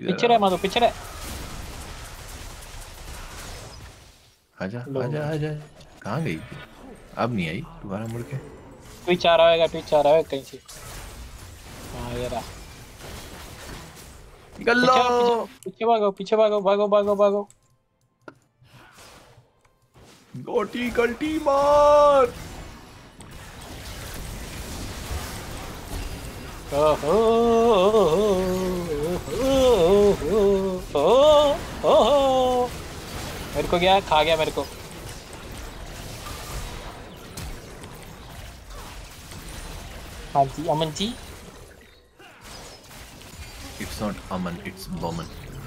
पीछे रह माधो, पीछे रह। आजा आजा आजा। कहाँ गई थी? अब नहीं आई दोबारा मुड़ के। ट्विच आ रहा होगा, ट्विच आ रहा है कहीं से। हाँ ये रहा। गल्लो पीछे भागो, पीछे भागो, भागो भागो भागो। गोटी गल्टी मार। ओहो ओहो, मेरे को गया, खा गया मेरे को। हाँ जी Aman ji. It's not Aman, it's Boman.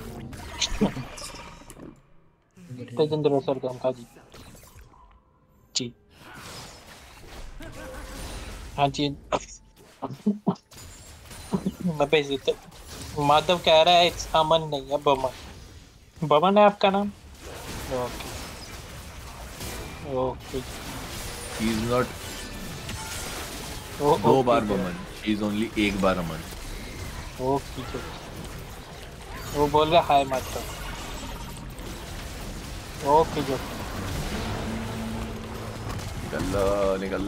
Tejendra sir का हमका जी। जी हाँ जी। मैं भेज देता। माधव कह रहा है इट्स अमन नहीं है, बमन। बमन है आपका नाम? Okay okay. He's not दो बार Boman. She's only एक बार अमन. ओके जो वो बोल रहा हाय माधव। ओके जो निकल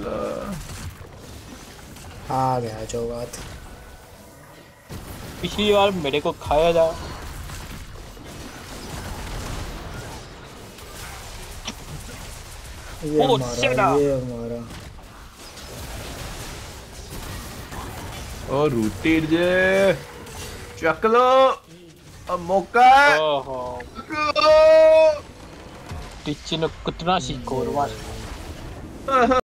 आ गया जो बात। पिछली बार मेरे को खाया जा। ये ओ, मारा, सेना। ये मारा। और रूटेड जे चक लो अब मौका है। ओहो टिच्ची ने कितना सी कोरवा।